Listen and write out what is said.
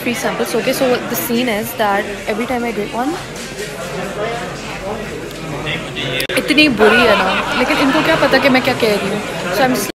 free samples. Okay, so the scene is that every time I do one, इतनी बुरी है ना, लेकिन इनको क्या पता कि मैं क्या कह रही हूँ. So I'm